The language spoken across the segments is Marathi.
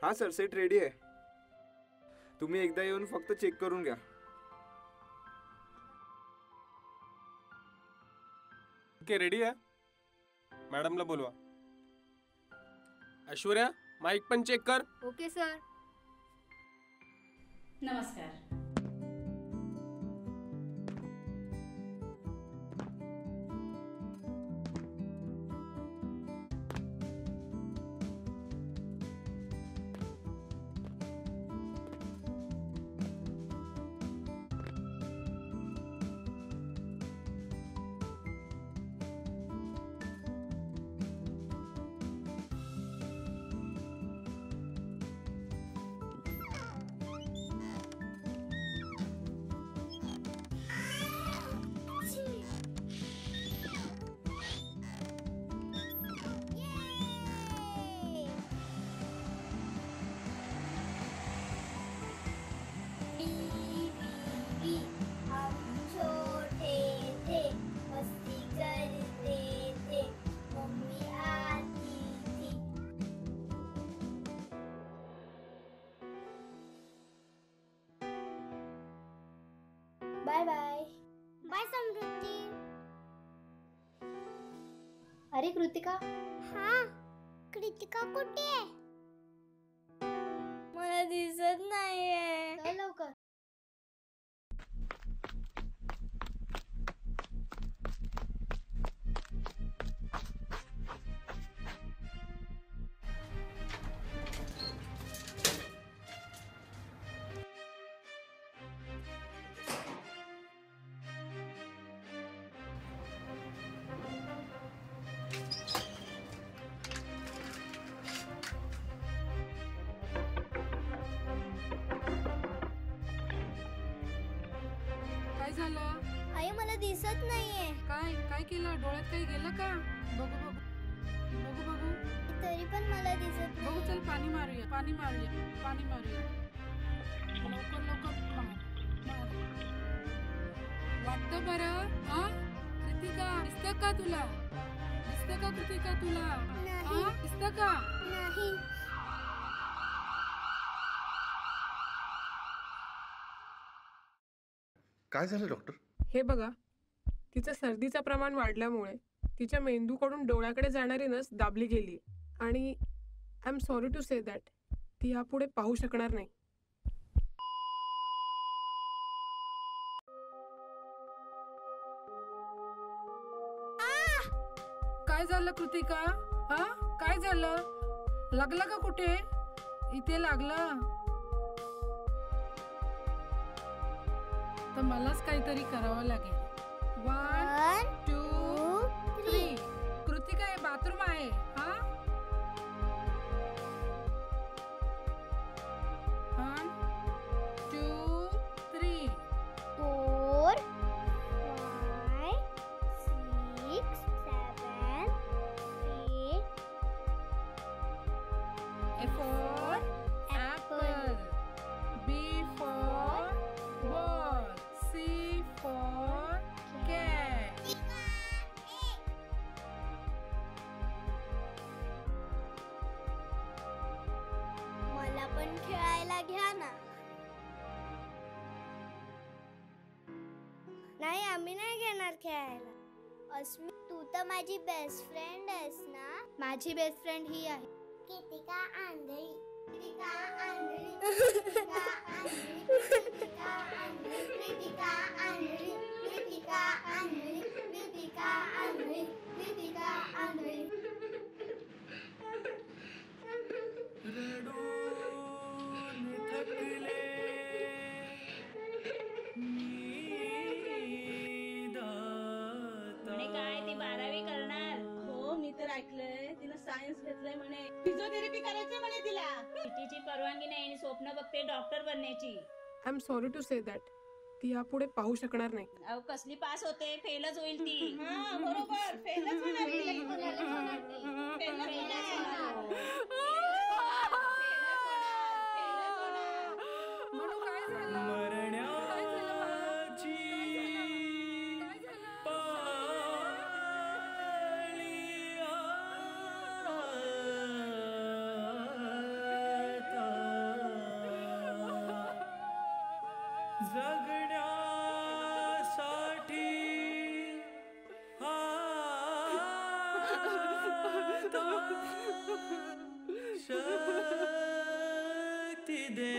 हां सर, सेट रेडी आहे. तुम्ही एकदा येऊन फक्त चेक करून घ्या. ओके, रेडी आहे. मॅडमला बोलवा. ऐश्वर्या, माईक पण चेक कर. Okay sir. नमस्कार. Bye bye. बाय समृद्धी. अरे कृतिका. हाँ, कृतिका कुठे आहे? मला दिसत नाहीये. चल लवकर. काय झालं? आई मला दिसत नाहीये. काय काय केलं? डोळ्यात काही गेलं का? बघू बघू बघू बघू. तरी पण मला दिसत बघू, नाही. चल पाणी मारूया, पाणी मारूया, पाणी मारूया. लवकर लवकर मार. वाटतं बरं? हा कृतिका, दिसतं का तुला? दिसतं का कृतिका तुला? नाही. दिसतं का? नाही. काय झालं डॉक्टर? हे बघा, तिचं सर्दीचं प्रमाण वाढल्यामुळे तिच्या मेंदूकडून डोळ्याकडे जाणारी नस दाबली गेली आणि I am sorry to say that ती यापुढे पाहू शकणार नाही. काय झालं कृतिका? हा काय झालं? लागलं का कुठे? इथे लागलं तर मलाच काहीतरी करावं लागेल. 1 2 3. कृतिका, हे बाथरूम आहे. हा 1 2 3. 4 5 6 7 8. A for apple. B for ball. C for cat. मला पण खेळायला घ्या ना. नाही, आम्ही नाही घेणार खेळायला. अस्मी, तू तर माझी बेस्ट फ्रेंड आहेस ना. माझी बेस्ट फ्रेंड ही आहे कृतिका आंधळी. कृतिका आंधळी. कृतिका आंधळी. कृतिका आंधळी. कृतिका आंधळी. कृतिका आंधळी. कृतिका आंधळी. कृतिका आंधळी. म्हणे काय ती 12वी करणार? हो, मी तर ऐकलंय तिनं सायन्स घेतलंय म्हणे. फिजिओथेरपी करायचंय म्हणे तिला. तिची परवानगी नाही आणि स्वप्न बघते डॉक्टर बनण्याची. I am sorry to say that ती यापुढे पाहू शकणार नाही. अहो कसली पास होते, फेलच होईल ती. हा बरोबर, फेलच होणार ती. फेलच होणार. म्हणून काय झालं? काय झालं बाळा? काय झालं? दे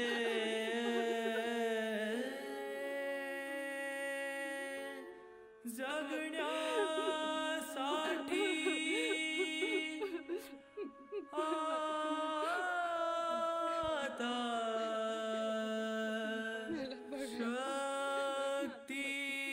जगण्यासाठी आता शक्ती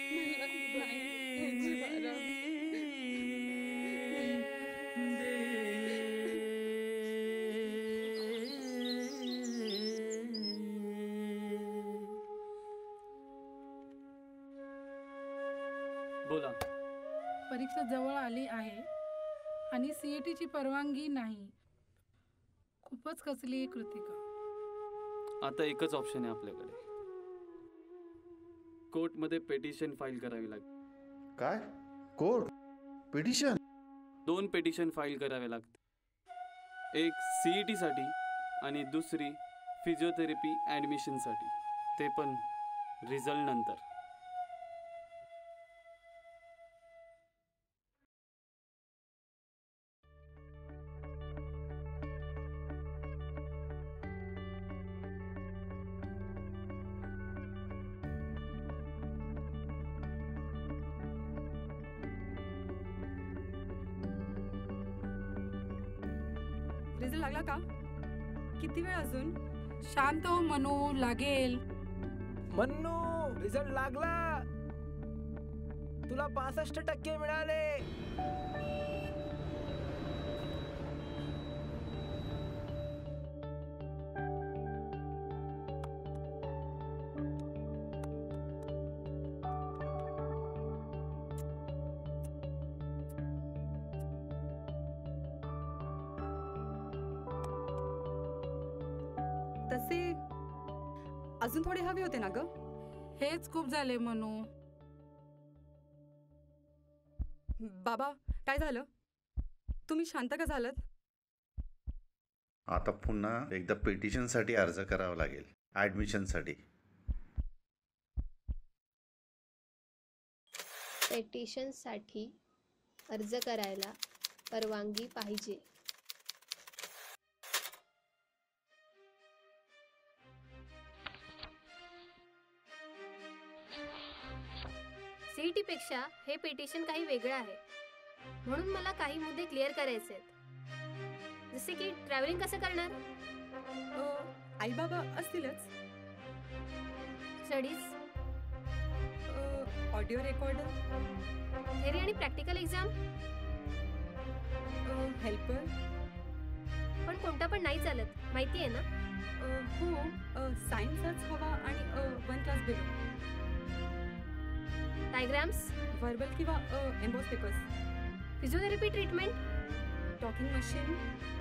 बोला. परीक्षा जवळ आली आहे आणि सीईटीची परवानगी नाही. खूपच कसली आहे कृतिका. आता एकच ऑप्शन आहे आपल्याकडे. कोर्टमध्ये पेटिशन फाईल करावी लागते. काय? Court petition? 2 पेटिशन फाईल करावे लागते. एक CET साठी आणि दुसरी फिजिओथेरपी ॲडमिशनसाठी, ते पण रिझल्ट नंतर. रिझल्ट लागला का? किती वेळ अजून? शांत हो मनू, लागेल. मन्नू, रिझल्ट लागला. तुला 65% मिळाले. तसे अजून थोडे हवे होते ना ग. हेच खूप झाले मनू. बाबा, काय झालं? तुम्ही शांत का झालात? आता पुन्हा एकदा पिटिशनसाठी अर्ज करावा लागेल, ॲडमिशनसाठी. पेटिशनसाठी अर्ज करायला परवानगी पाहिजे. CET पेक्षा हे पेटिशन काही वेगळं आहे, म्हणून मला काही मुद्दे क्लिअर करायचे आहेत. जसे की ट्रॅव्हलिंग कसं करणार? आई बाबा असतीलच. स्टडीज, ऑडिओ रेकॉर्डर, थेरी आणि प्रॅक्टिकल एक्झाम, हेल्पर. पण कोणता पण नाही चालत, माहिती आहे ना? हो, सायन्सच हवा आणि 1 क्लास बिलो. डायग्राम्स, व्हर्बल किंवा emboss papers. Physiotherapy treatment, talking machine.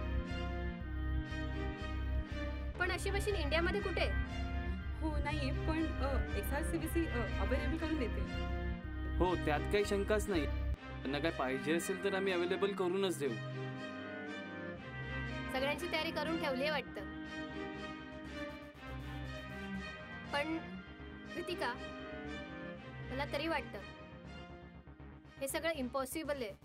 पण अशी मशीन इंडियामध्ये कुठे? हो नाहीये, पण XRCBC अवेलेबल करून देते. हो, त्यात काही शंकाच नाही. त्यांना काय पाहिजे असेल तर आम्ही अवेलेबल करूनच देऊ. सगळ्यांची तयारी करून ठेवली आहे वाटतं. पण कृतिका, मला तरी वाटतं हे सगळं इम्पॉसिबल आहे.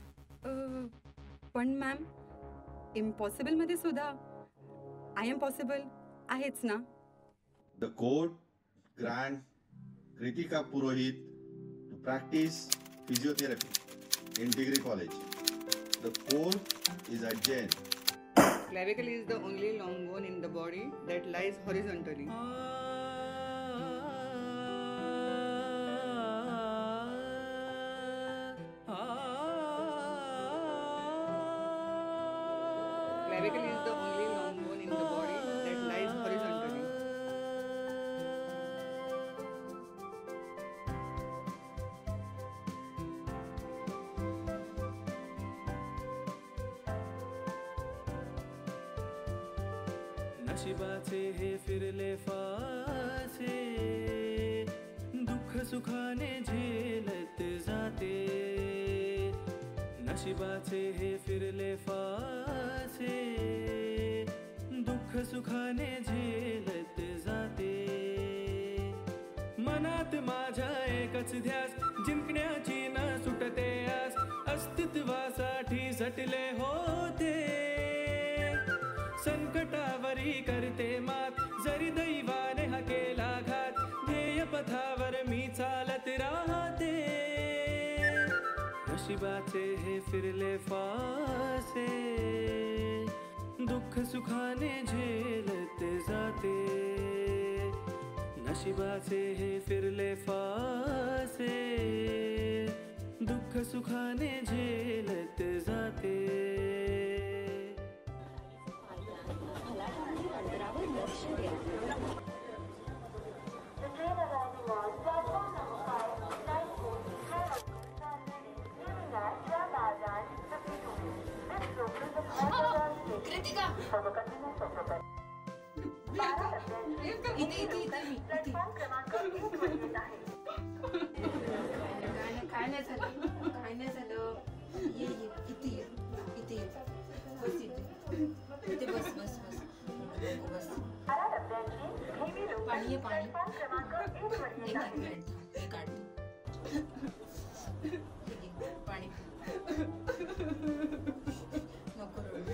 पण मॅम, इम्पॉसिबल मध्ये सुद्धा आय एम पॉसिबल आहेच ना. The court grant Kritika Purohit to practice physiotherapy in Degree College. The court is adjourned. Clavicle is the only long bone in the body that lies horizontally. Clavicle is the only long bone in the body that lies horizontally. नशिबाचे हे फिरले फासे, दुःख सुखाने झेलत जाते. नशिबाचे हे फिरले फासे, दुःख सुखाने झेलत जाते. मनात माझ्या एकच ध्यास, जिंकण्याची न सुटते आस. अस्तित्वासाठी झटले होते, संकटावरी करते मात. जरी दैवाने हा केला घात, ध्येय पथावर मी चालत राहते. नशिबाचे हे फिरले फासे, दुःख सुखाने झेलते जाते. नशिबाचे हे फिरले फासे, दुःख सुखाने झेलत जाते. काय नाही झालं. ये इथे ये. बस इथे बस. पाणी पाणी नको रडू.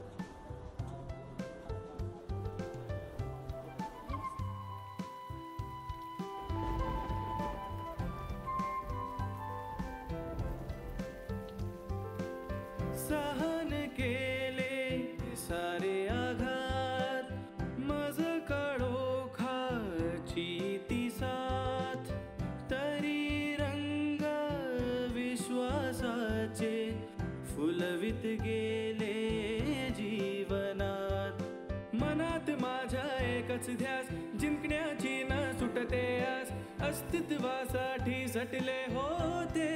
सहन केले सारे आघात, मज काळोखाची ती साथ. तरी रंग विश्वासाचे फुलवित गेले जीवनात. मनात माझ्या एकच ध्यास, जिंकण्याची न सुटते आस. अस्तित्वासाठी झटले होते,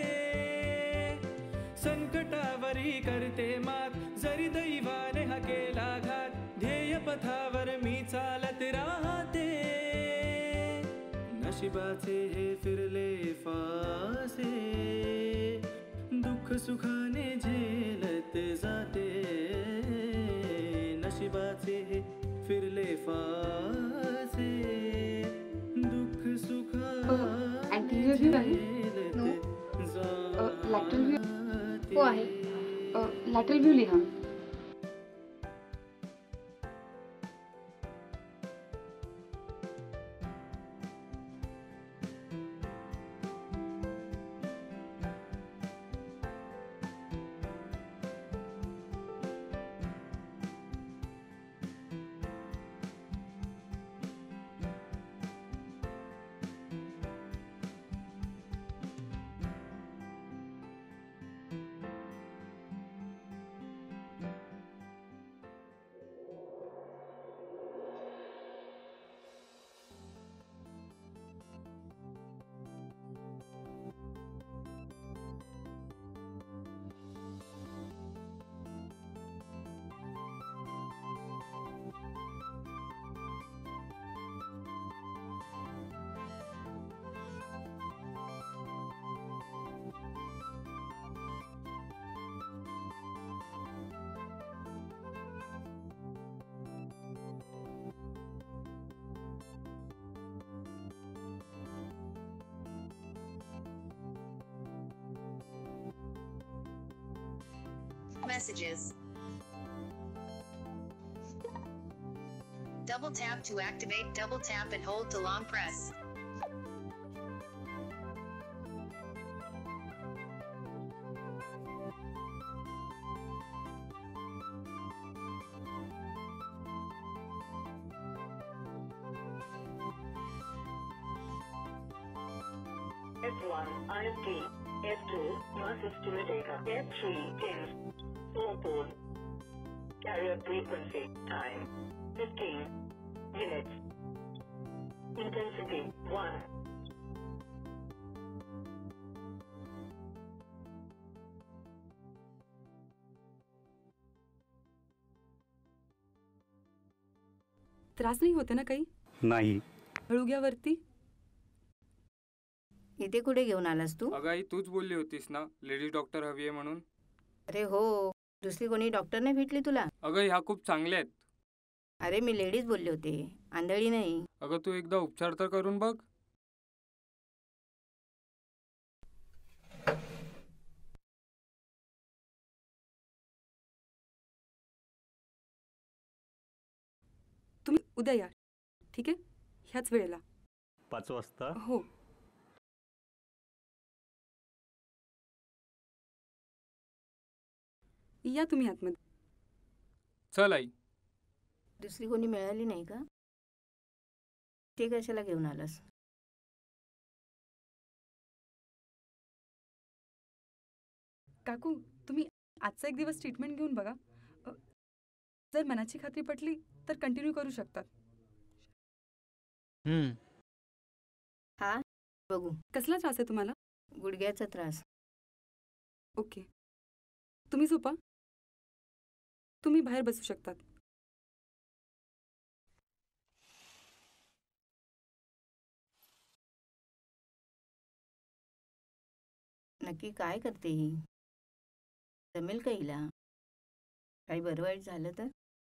संकटावरी करते मात. जरी दैवाने हा केला घात, ध्येय पथावर मी चालत राहते. नशिबाचे हे फिरले फासे, दुःख सुखाने झेलत जाते. नशिबाचे हे फिरले फासे, दुःख सुखाने झेलत जाते. हो आहे. लॅटरल व्ह्यू लिहा. Messages. Double tap to activate. Double tap and hold to long press. F1 IST. F2 Master Stimulator. F3 Pins. 4 pole. Carrier frequency. Time 15 minutes. Intensity 1. त्रास नाही होते ना काही? नाही. हळूग्यावरती इथे कुठे घेऊन आलास तू? अगं आई, तूच बोलली होतीस ना लेडीज डॉक्टर हवी आहे म्हणून. अरे हो, दुसरी कोणी डॉक्टर नाही भेटली तुला? अगं ह्या खूप चांगल्या आहेत. अरे मी लेडीज बोलले होते, आंधळी नाही. अगं तू एकदा उपचार तर करून बघ. तुम्ही उद्या या, ठीक आहे? ह्याच वेळेला. 5 वाजता? हो. या तुम्ही आतमध्ये. चल आई. दुसरी कोणी मिळाली नाही का? ते कशाला घेऊन आलास? काकू, तुम्ही आजचा एक दिवस ट्रीटमेंट घेऊन बघा. जर मनाची खात्री पटली तर कंटिन्यू करू शकतात. हा, बघू. कसला त्रास आहे तुम्हाला? गुडघ्याचा त्रास. ओके, तुम्ही झोपा. तुम्ही बाहेर बसू शकतात. नक्की काय करते ही? जमेल का हिला? काही बरं वाईट झालं तर?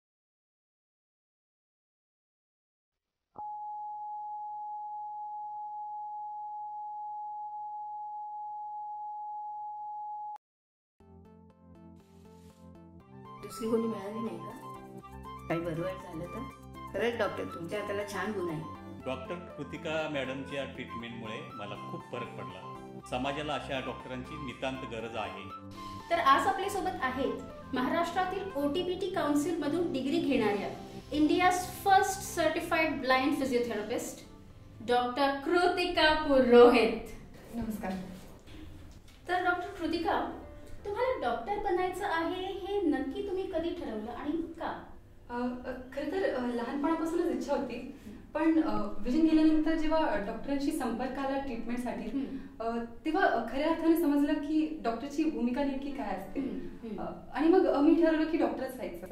दुसरी कोणी मिळाली नाही का? काही बरं वाईट झालं तर? खरंच डॉक्टर, तुमच्या हाताला छान गुण आहे. डॉक्टर कृतिका मॅडमच्या ट्रीटमेंटमुळे मला खूप फरक पडला. समाजाला अशा डॉक्टरांची नितांत गरज आहे. तर आज आपल्यासोबत आहेत महाराष्ट्रातील OTPT काउन्सिल मधून डिग्री घेणाऱ्या India's first certified blind physiotherapist doctor Kritika Purohit. नमस्कार. तर डॉक्टर कृतिका, तुम्हाला डॉक्टर बनायचं आहे हे नक्की तुम्ही कधी ठरवलं आणि का? खरं तर लहानपणापासूनच इच्छा होती, पण विजन गेल्यानंतर जेव्हा डॉक्टरांशी संपर्क आला ट्रीटमेंटसाठी, तेव्हा खऱ्या अर्थाने समजलं की डॉक्टरची भूमिका नेमकी काय असते. आणि मग मी ठरवलं की डॉक्टरच व्हायचं.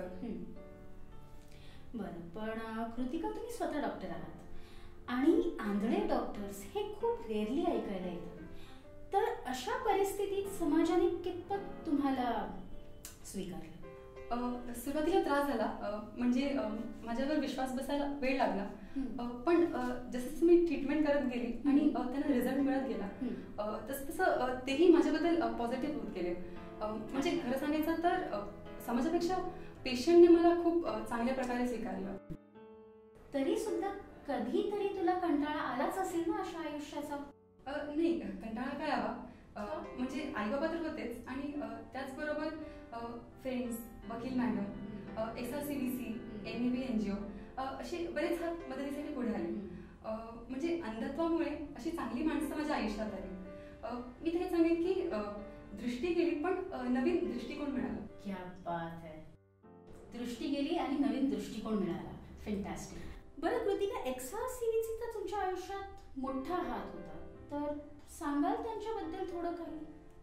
बरं, पण कृतिका, तुम्ही स्वतः डॉक्टर आहात आणि आंधळे डॉक्टर्स हे खूप रेअरली ऐकायला येतात. तर अशा परिस्थितीत समाजाने कितपत तुम्हाला स्वीकारलं? सुरुवातीला त्रास झाला, म्हणजे माझ्यावर विश्वास बसायला वेळ लागला. पण जसं मी ट्रीटमेंट करत गेली आणि त्यांना रिझल्ट मिळत गेला, तसं तेही माझ्याबद्दल पॉझिटिव्ह होत गेले. म्हणजे खरं सांगायचं तर समाजापेक्षा पेशंटने मला खूप चांगल्या प्रकारे स्वीकारलं. तरी सुद्धा कधीतरी तुला कंटाळा आलाच असेल ना अशा आयुष्याचा? नाही, कंटाळा काय हवा, म्हणजे आई बाबा तर होतेच आणि त्याचबरोबर फ्रेंड्स, वकील मॅडम, SRCBC, NAB NGO असे बरेच हात मदतीसाठी पुढे आले. म्हणजे अंधत्वामुळे अशी चांगली माणसं माझ्या आयुष्यात आली. मी तर हे सांगेन की दृष्टी गेली पण नवीन दृष्टिकोन मिळाला. क्या बात है. दृष्टी गेली आणि नवीन दृष्टिकोन मिळाला. फॅन्टॅस्टिक. बरं कृतिका, SRCBC तर तुमच्या आयुष्यात मोठा हात होता, तर सांगाल त्यांच्याबद्दल थोडं काही?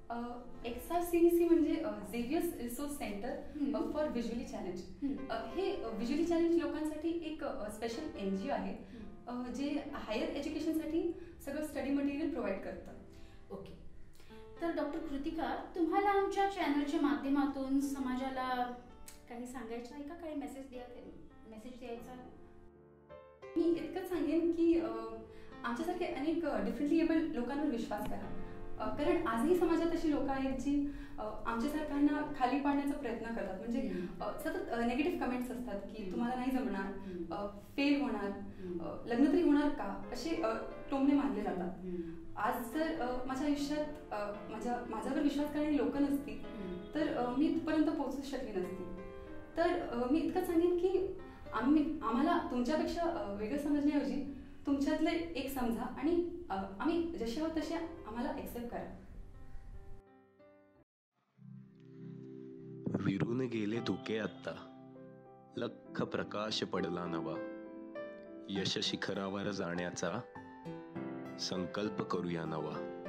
SRCBC म्हणजे Xavier's resource centre for visually challenge. हे व्हिज्युअली चॅलेंज लोकांसाठी एक स्पेशल NGO आहे, जे हायर एज्युकेशनसाठी सगळं स्टडी मटेरियल प्रोव्हाइड करतं. ओके. तर डॉक्टर कृतिका, तुम्हाला आमच्या चॅनलच्या माध्यमातून समाजाला काही सांगायचं आहे का? काही मेसेज द्यायचा आहे? मी इतकंच सांगेन की आमच्यासारखे अनेक डिफरंटली एबल लोकांवर विश्वास करा. कारण आजही समाजात अशी लोक आहेत जी आमच्यासारख्यांना खाली पाडण्याचा प्रयत्न करतात. म्हणजे सतत नेगेटिव्ह कमेंट्स असतात की तुम्हाला नाही जमणार, फेल होणार, लग्न तरी होणार का, असे टोमणे मानले जातात. आज जर माझ्या आयुष्यात माझ्यावर विश्वास करणारी लोक नसती तर मी इथपर्यंत पोहोचू शकली नसती. तर मी इतकंच सांगेन की आम्हाला तुमच्यापेक्षा वेगळं समजण्याऐवजी तुमच्यातले एक समजा आणि आम्ही जसे आहोत तसे आम्हाला एक्सेप्ट करा. विरून गेले धुके आत्ता, लख प्रकाश पडला नवा. यश शिखरावर जाण्याचा संकल्प करूया नवा.